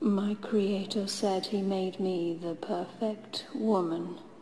My creator said he made me the perfect woman.